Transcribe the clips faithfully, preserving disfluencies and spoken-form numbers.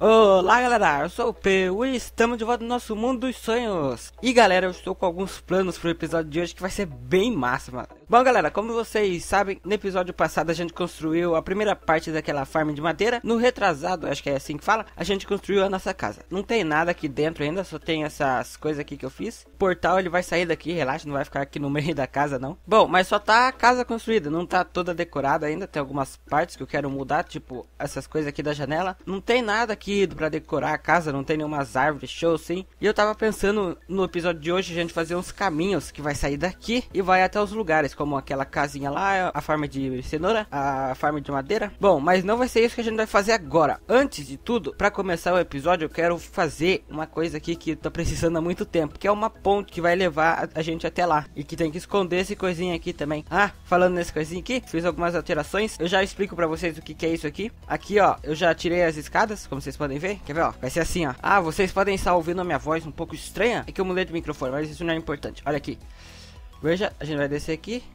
Olá galera, eu sou o Peu e estamos de volta no nosso mundo dos sonhos. E galera, eu estou com alguns planos pro episódio de hoje que vai ser bem massa, mano. Bom galera, como vocês sabem, no episódio passado a gente construiu a primeira parte daquela farm de madeira. No retrasado, acho que é assim que fala, a gente construiu a nossa casa. Não tem nada aqui dentro ainda, só tem essas coisas aqui que eu fiz. O portal ele vai sair daqui, relaxa, não vai ficar aqui no meio da casa não. Bom, mas só tá a casa construída, não tá toda decorada ainda. Tem algumas partes que eu quero mudar, tipo essas coisas aqui da janela. Não tem nada aqui pra decorar a casa, não tem nenhumas árvores, show sim. E eu tava pensando no episódio de hoje a gente fazer uns caminhos que vai sair daqui e vai até os lugares, como aquela casinha lá, a farm de cenoura, a farm de madeira. Bom, mas não vai ser isso que a gente vai fazer agora. Antes de tudo, pra começar o episódio, eu quero fazer uma coisa aqui que eu tô precisando há muito tempo, que é uma ponte que vai levar a gente até lá e que tem que esconder esse coisinha aqui também. Ah, falando nesse coisinha aqui, fiz algumas alterações, eu já explico pra vocês o que que é isso aqui. Aqui ó, eu já tirei as escadas, como vocês podem ver. Quer ver, ó? Vai ser assim, ó. Ah, vocês podem estar ouvindo a minha voz um pouco estranha. É que eu mudei de microfone, mas isso não é importante. Olha aqui. Veja, a gente vai descer aqui.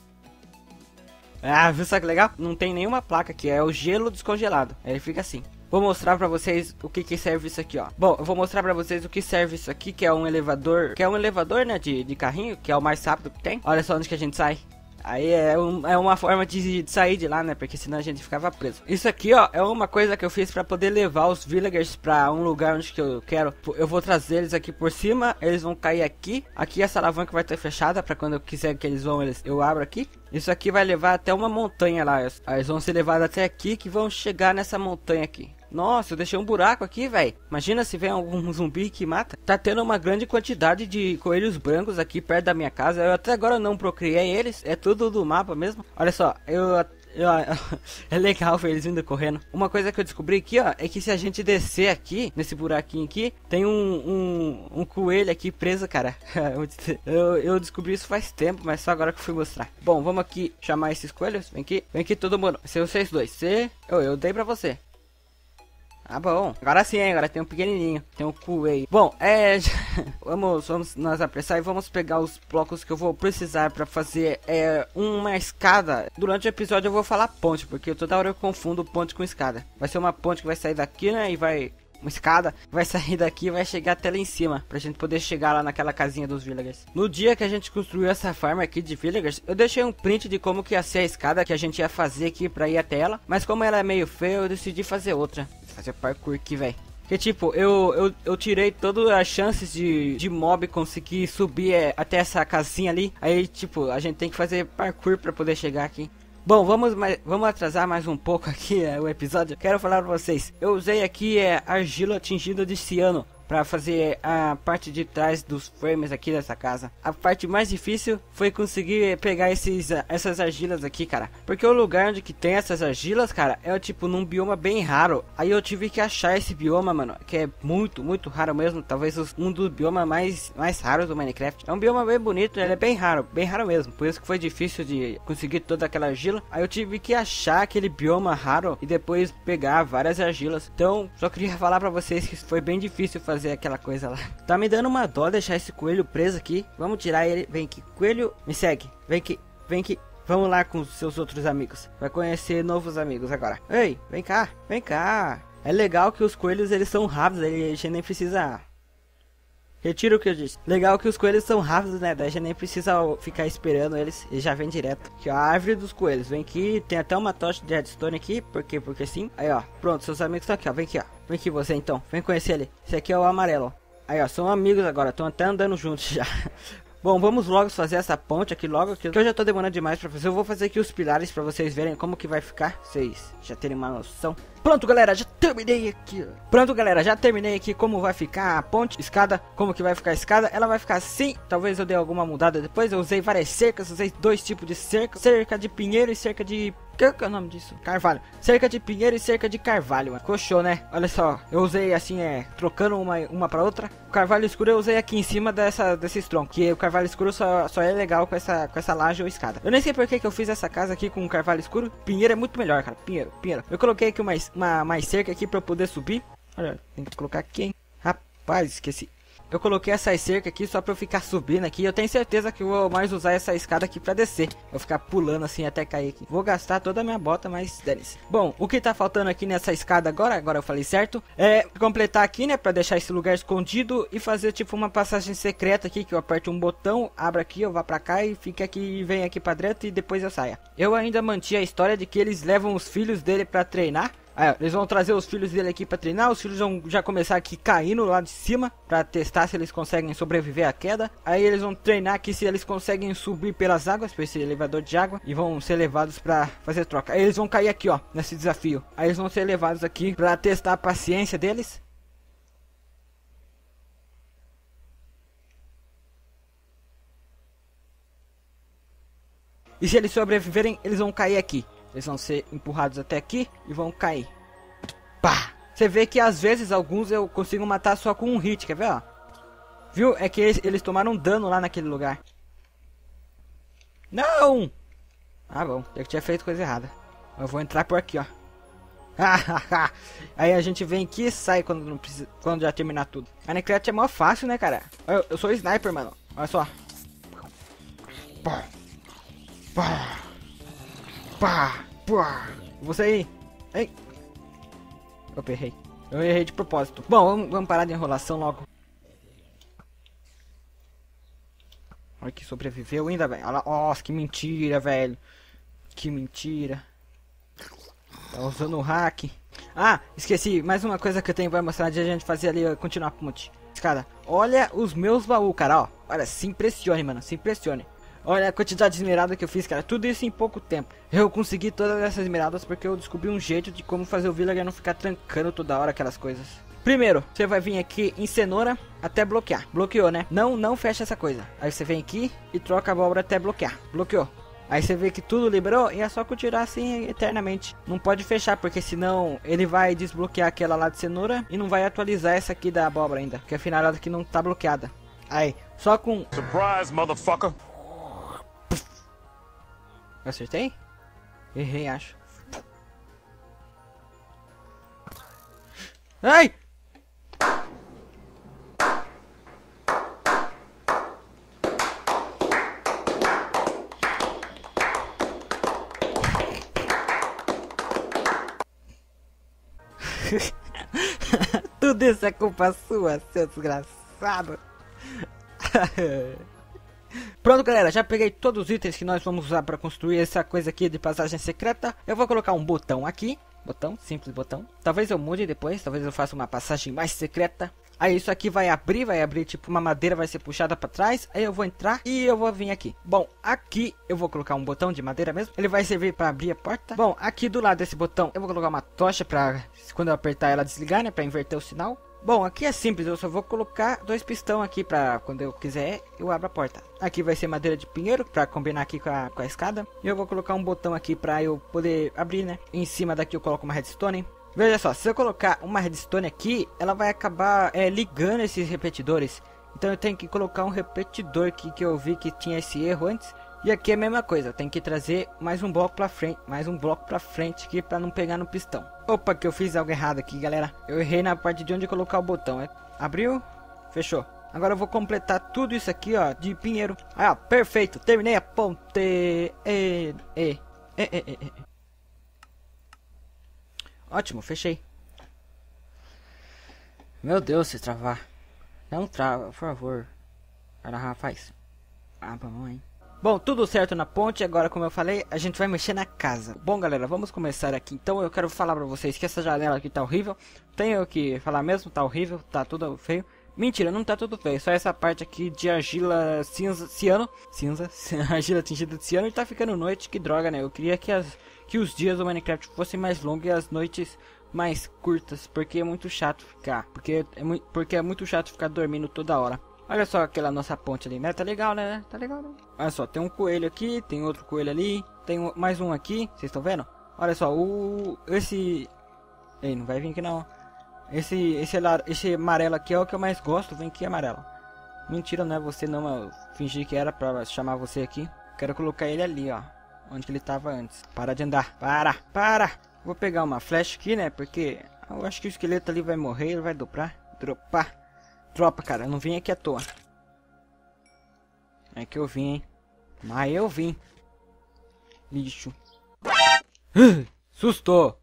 Ah, viu só que legal? Não tem nenhuma placa aqui, é o gelo descongelado. Ele fica assim. Vou mostrar pra vocês o que que serve isso aqui, ó. Bom, eu vou mostrar pra vocês o que serve isso aqui, que é um elevador. Que é um elevador, né, de, de carrinho, que é o mais rápido que tem. Olha só onde que a gente sai. Aí é, um, é uma forma de, de sair de lá, né? Porque senão a gente ficava preso. Isso aqui, ó, é uma coisa que eu fiz pra poder levar os villagers pra um lugar onde que eu quero. Eu vou trazer eles aqui por cima, eles vão cair aqui. Aqui essa alavanca vai estar fechada pra quando eu quiser que eles vão, eles, eu abro aqui. Isso aqui vai levar até uma montanha lá. Eles vão ser levados até aqui que vão chegar nessa montanha aqui. Nossa, eu deixei um buraco aqui, velho. Imagina se vem algum zumbi que mata. Tá tendo uma grande quantidade de coelhos brancos aqui perto da minha casa. Eu até agora não procriei eles. É tudo do mapa mesmo. Olha só, eu... eu é legal ver eles vindo correndo. Uma coisa que eu descobri aqui, ó, é que se a gente descer aqui, nesse buraquinho aqui, tem um, um, um coelho aqui preso, cara. eu, eu descobri isso faz tempo, mas só agora que eu fui mostrar. Bom, vamos aqui chamar esses coelhos. Vem aqui, vem aqui todo mundo. Se vocês dois, se... Eu, eu dei pra você. Ah, bom. Agora sim, hein? Agora tem um pequenininho. Tem um coelho. Bom, é... vamos, vamos nos apressar e vamos pegar os blocos que eu vou precisar pra fazer é, uma escada. Durante o episódio eu vou falar ponte, porque toda hora eu confundo ponte com escada. Vai ser uma ponte que vai sair daqui, né? E vai... uma escada, vai sair daqui e vai chegar até lá em cima, pra gente poder chegar lá naquela casinha dos villagers. No dia que a gente construiu essa farm aqui de villagers, eu deixei um print de como que ia ser a escada que a gente ia fazer aqui pra ir até ela, mas como ela é meio feia, eu decidi fazer outra. Fazer parkour aqui, velho. Porque tipo, eu, eu, eu tirei todas as chances de, de mob conseguir subir é, até essa casinha ali. Aí tipo, a gente tem que fazer parkour pra poder chegar aqui. Bom, vamos, mais, vamos atrasar mais um pouco aqui é, o episódio. Quero falar pra vocês, eu usei aqui é, argila tingida de ciano para fazer a parte de trás dos frames aqui dessa casa. A parte mais difícil foi conseguir pegar esses, essas argilas aqui, cara. Porque o lugar onde que tem essas argilas, cara, é tipo num bioma bem raro. Aí eu tive que achar esse bioma, mano, que é muito, muito raro mesmo. Talvez um dos biomas mais, mais raros do Minecraft. É um bioma bem bonito, ele é bem raro, bem raro mesmo. Por isso que foi difícil de conseguir toda aquela argila. Aí eu tive que achar aquele bioma raro e depois pegar várias argilas. Então, só queria falar pra vocês que foi bem difícil fazer fazer aquela coisa lá. Tá me dando uma dó deixar esse coelho preso aqui. Vamos tirar ele. Vem aqui, coelho, me segue. Vem aqui, vem aqui. Vamos lá com os seus outros amigos. Vai conhecer novos amigos agora. Ei, vem cá, vem cá. É legal que os coelhos eles são rápidos. A gente nem precisa... Retiro o que eu disse. Legal que os coelhos são rápidos, né? Daí a gente nem precisa ficar esperando eles. Eles já vem direto. Aqui, ó, a árvore dos coelhos. Vem aqui. Tem até uma tocha de redstone aqui. Por quê? Porque sim. Aí, ó. Pronto, seus amigos estão aqui, ó. Vem aqui, ó. Vem aqui você, então. Vem conhecer ele. Esse aqui é o amarelo. Aí, ó. São amigos agora. Estão até andando juntos já. Bom, vamos logo fazer essa ponte aqui logo, que eu já tô demorando demais pra fazer. Eu vou fazer aqui os pilares pra vocês verem como que vai ficar. Vocês já terem uma noção. Pronto, galera, já terminei aqui. Pronto, galera, já terminei aqui como vai ficar a ponte, escada, como que vai ficar a escada. Ela vai ficar assim, talvez eu dê alguma mudada depois. Eu usei várias cercas, usei dois tipos de cerca. Cerca de pinheiro e cerca de... que que é o nome disso? Carvalho. Cerca de pinheiro e cerca de carvalho, mano. Ficou show, né? Olha só, eu usei assim, é, trocando uma, uma pra outra. O carvalho escuro eu usei aqui em cima dessa, desses troncos. Que o carvalho escuro só, só é legal com essa, com essa laje ou escada. Eu nem sei por que que eu fiz essa casa aqui com o carvalho escuro. Pinheiro é muito melhor, cara. Pinheiro, pinheiro. Eu coloquei aqui uma, uma mais cerca aqui pra eu poder subir. Olha, tem que colocar aqui, hein? Rapaz, esqueci. Eu coloquei essa cerca aqui só pra eu ficar subindo aqui. Eu tenho certeza que eu vou mais usar essa escada aqui pra descer. Vou ficar pulando assim até cair aqui. Vou gastar toda a minha bota, mas dane-se. Bom, o que tá faltando aqui nessa escada agora, agora eu falei certo, é completar aqui, né, pra deixar esse lugar escondido e fazer tipo uma passagem secreta aqui, que eu aperto um botão, abro aqui, eu vá pra cá e fique aqui e vem aqui pra dentro e depois eu saia. Eu ainda mantinha a história de que eles levam os filhos dele pra treinar. Aí, ó, eles vão trazer os filhos dele aqui pra treinar. Os filhos vão já começar aqui caindo lá de cima pra testar se eles conseguem sobreviver à queda. Aí eles vão treinar aqui se eles conseguem subir pelas águas, por esse elevador de água, e vão ser levados pra fazer troca. Aí eles vão cair aqui, ó, nesse desafio. Aí eles vão ser levados aqui pra testar a paciência deles. E se eles sobreviverem, eles vão cair aqui. Eles vão ser empurrados até aqui e vão cair. Pá! Você vê que às vezes alguns eu consigo matar só com um hit, quer ver, ó? Viu? É que eles, eles tomaram dano lá naquele lugar. Não! Ah, bom. Eu tinha feito coisa errada. Eu vou entrar por aqui, ó. Aí a gente vem aqui e sai quando, não precisa, quando já terminar tudo. Minecraft é mó fácil, né, cara? Eu, eu sou sniper, mano. Olha só. Pá! Pá! Pá! Pá! Você aí! Ei! Eu errei. Eu errei de propósito. Bom, vamos, vamos parar de enrolação logo. Olha que sobreviveu ainda, velho. Olha lá. Nossa, que mentira, velho. Que mentira. Tá usando o hack. Ah, esqueci. Mais uma coisa que eu tenho vai mostrar de a gente fazer ali, continuar a ponte. Cara, olha os meus baús, cara, ó. Olha, se impressione, mano. Se impressione. Olha a quantidade de esmeralda que eu fiz, cara. Tudo isso em pouco tempo. Eu consegui todas essas esmeraldas porque eu descobri um jeito de como fazer o villager não ficar trancando toda hora aquelas coisas. Primeiro, você vai vir aqui em cenoura até bloquear. Bloqueou, né? Não, não fecha essa coisa. Aí você vem aqui e troca a abóbora até bloquear. Bloqueou. Aí você vê que tudo liberou e é só continuar assim eternamente. Não pode fechar porque senão ele vai desbloquear aquela lá de cenoura e não vai atualizar essa aqui da abóbora ainda. Porque afinal ela aqui não tá bloqueada. Aí, só com... Surprise, motherfucker! Eu acertei? Errei, acho. Ai! Tudo isso é culpa sua, seu desgraçado. Pronto, galera, já peguei todos os itens que nós vamos usar para construir essa coisa aqui de passagem secreta. Eu vou colocar um botão aqui. Botão, simples botão. Talvez eu mude depois, talvez eu faça uma passagem mais secreta. Aí isso aqui vai abrir, vai abrir tipo uma madeira, vai ser puxada para trás. Aí eu vou entrar e eu vou vir aqui. Bom, aqui eu vou colocar um botão de madeira mesmo. Ele vai servir para abrir a porta. Bom, aqui do lado desse botão eu vou colocar uma tocha para quando eu apertar ela desligar, né? Para inverter o sinal. Bom, aqui é simples, eu só vou colocar dois pistão aqui pra quando eu quiser eu abro a porta. Aqui vai ser madeira de pinheiro pra combinar aqui com a, com a escada. E eu vou colocar um botão aqui pra eu poder abrir, né? Em cima daqui eu coloco uma redstone. Veja só, se eu colocar uma redstone aqui, ela vai acabar é, ligando esses repetidores. Então eu tenho que colocar um repetidor aqui que eu vi que tinha esse erro antes. E aqui é a mesma coisa, eu tenho que trazer mais um bloco pra frente, mais um bloco pra frente aqui pra não pegar no pistão. Opa, que eu fiz algo errado aqui, galera. Eu errei na parte de onde colocar o botão. É? Abriu, fechou. Agora eu vou completar tudo isso aqui, ó, de pinheiro. Ah, ó, perfeito, terminei a ponte. E, e, e, e, e, e. Ótimo, fechei. Meu Deus, se travar. Não trava, por favor. Cara, faz. Ah, bom, hein. Bom, tudo certo na ponte, agora como eu falei, a gente vai mexer na casa. Bom, galera, vamos começar aqui. Então eu quero falar pra vocês que essa janela aqui tá horrível. Tenho que falar mesmo, tá horrível, tá tudo feio. Mentira, não tá tudo feio, só essa parte aqui de argila cinza, ciano. Cinza, argila tingida de ciano e tá ficando noite, que droga, né? Eu queria que, as, que os dias do Minecraft fossem mais longos e as noites mais curtas, porque é muito chato ficar. Porque é, muito, porque é muito chato ficar dormindo toda hora. Olha só aquela nossa ponte ali, né? Tá legal, né? Tá legal, né? Olha só, tem um coelho aqui, tem outro coelho ali, tem um, mais um aqui, vocês estão vendo? Olha só, o... esse... Ei, não vai vir aqui não. Esse, esse, esse amarelo aqui é o que eu mais gosto, vem aqui amarelo. Mentira, não é você não, eu fingi que era pra chamar você aqui. Quero colocar ele ali, ó, onde que ele tava antes. Para de andar, para, para! Vou pegar uma flecha aqui, né, porque eu acho que o esqueleto ali vai morrer, ele vai dropar, dropar. tropa, cara. Eu não vim aqui à toa. É que eu vim, hein. Mas eu vim. Lixo. Sustou.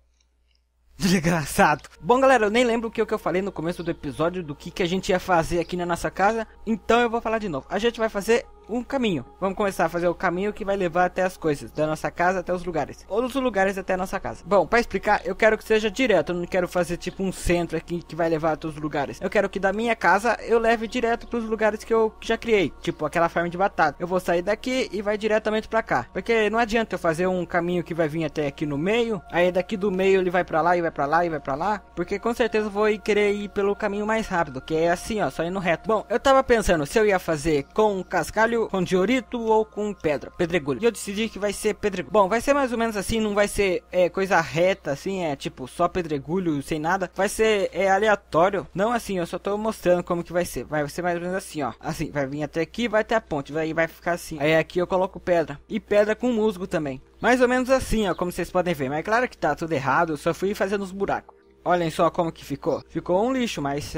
Desgraçado. Bom, galera, eu nem lembro o que eu falei no começo do episódio, do que, que a gente ia fazer aqui na nossa casa. Então eu vou falar de novo. A gente vai fazer um caminho. Vamos começar a fazer o caminho que vai levar até as coisas, da nossa casa até os lugares. Ou dos lugares até a nossa casa. Bom, pra explicar, eu quero que seja direto. Eu não quero fazer tipo um centro aqui que vai levar até os lugares. Eu quero que da minha casa eu leve direto pros lugares que eu já criei. Tipo aquela farm de batata. Eu vou sair daqui e vai diretamente pra cá. Porque não adianta eu fazer um caminho que vai vir até aqui no meio. Aí daqui do meio ele vai pra lá e vai pra lá e vai pra lá. Porque com certeza eu vou ir querer ir pelo caminho mais rápido. Que é assim, ó, só indo reto. Bom, eu tava pensando se eu ia fazer com cascalho, com diorito ou com pedra, pedregulho. E eu decidi que vai ser pedregulho. Bom, vai ser mais ou menos assim, não vai ser é, coisa reta assim, é tipo só pedregulho sem nada. Vai ser é, aleatório. Não assim, eu só tô mostrando como que vai ser. Vai ser mais ou menos assim, ó. Assim, vai vir até aqui, vai ter a ponte, vai, vai ficar assim. Aí aqui eu coloco pedra. E pedra com musgo também. Mais ou menos assim, ó, como vocês podem ver. Mas é claro que tá tudo errado, eu só fui fazendo os buracos. Olhem só como que ficou. Ficou um lixo, mas,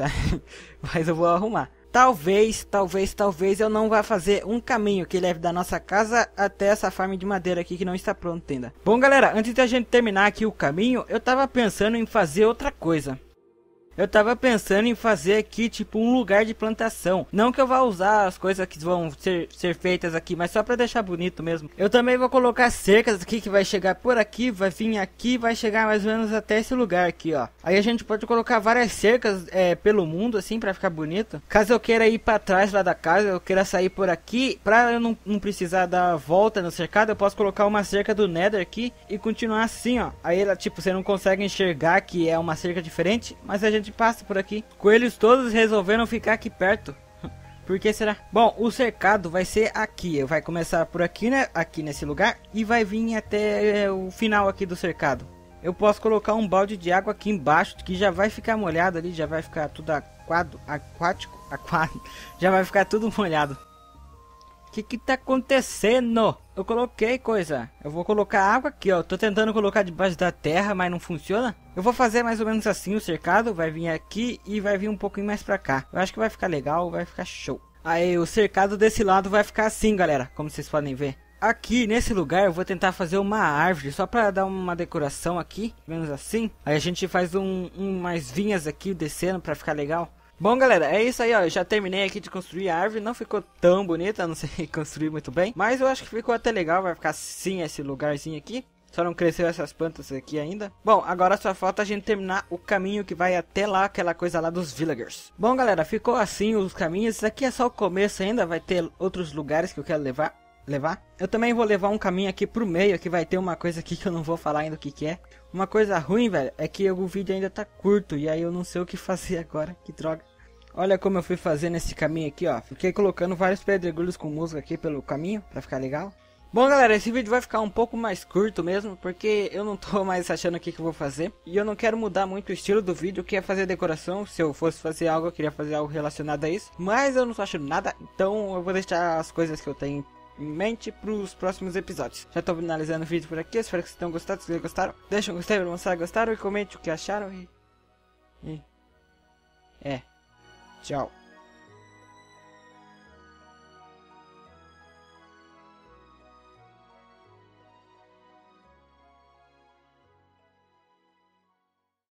mas eu vou arrumar. Talvez, talvez, talvez eu não vá fazer um caminho que leve da nossa casa até essa farm de madeira aqui que não está pronta ainda. Bom, galera, antes da gente terminar aqui o caminho, eu tava pensando em fazer outra coisa. Eu tava pensando em fazer aqui tipo um lugar de plantação. Não que eu vá usar as coisas que vão ser, ser feitas aqui, mas só pra deixar bonito mesmo. Eu também vou colocar cercas aqui que vai chegar por aqui, vai vir aqui, vai chegar mais ou menos até esse lugar aqui, ó. Aí a gente pode colocar várias cercas é, pelo mundo assim pra ficar bonito. Caso eu queira ir pra trás lá da casa, eu queira sair por aqui, pra eu não, não precisar dar volta no cercado, eu posso colocar uma cerca do Nether aqui e continuar assim, ó. Aí ela, tipo, você não consegue enxergar que é uma cerca diferente, mas a gente passa por aqui. Coelhos todos resolveram ficar aqui perto. Por que será? Bom, o cercado vai ser aqui. Vai começar por aqui, né? Aqui nesse lugar. E vai vir até é, o final aqui do cercado. Eu posso colocar um balde de água aqui embaixo, que já vai ficar molhado ali. Já vai ficar tudo aquado, aquático. Aquático. Já vai ficar tudo molhado. O que que tá acontecendo? Eu coloquei coisa. Eu vou colocar água aqui, ó. Tô tentando colocar debaixo da terra, mas não funciona. Eu vou fazer mais ou menos assim o cercado. Vai vir aqui e vai vir um pouquinho mais pra cá. Eu acho que vai ficar legal, vai ficar show. Aí o cercado desse lado vai ficar assim, galera. Como vocês podem ver. Aqui nesse lugar eu vou tentar fazer uma árvore. Só pra dar uma decoração aqui. Menos assim. Aí a gente faz um, um mais vinhas aqui descendo pra ficar legal. Bom, galera, é isso aí, ó. Eu já terminei aqui de construir a árvore. Não ficou tão bonita, não sei construir muito bem. Mas eu acho que ficou até legal. Vai ficar assim esse lugarzinho aqui. Só não cresceu essas plantas aqui ainda. Bom, agora só falta a gente terminar o caminho que vai até lá, aquela coisa lá dos villagers. Bom, galera, ficou assim os caminhos. Isso aqui é só o começo ainda. Vai ter outros lugares que eu quero levar. Levar. Eu também vou levar um caminho aqui pro meio, que vai ter uma coisa aqui que eu não vou falar ainda o que que é. Uma coisa ruim, velho, é que o vídeo ainda tá curto e aí eu não sei o que fazer agora, que droga. Olha como eu fui fazendo esse caminho aqui, ó. Fiquei colocando vários pedregulhos com música aqui pelo caminho, pra ficar legal. Bom, galera, esse vídeo vai ficar um pouco mais curto mesmo, porque eu não tô mais achando o que que eu vou fazer. E eu não quero mudar muito o estilo do vídeo, que é fazer decoração. Se eu fosse fazer algo, eu queria fazer algo relacionado a isso. Mas eu não tô achando nada, então eu vou deixar as coisas que eu tenho em mente para os próximos episódios. Já estou finalizando o vídeo por aqui. Espero que vocês tenham gostado. Se vocês gostaram, deixem um gostei para mostrar que gostaram e comente o que acharam. E... e... É. Tchau.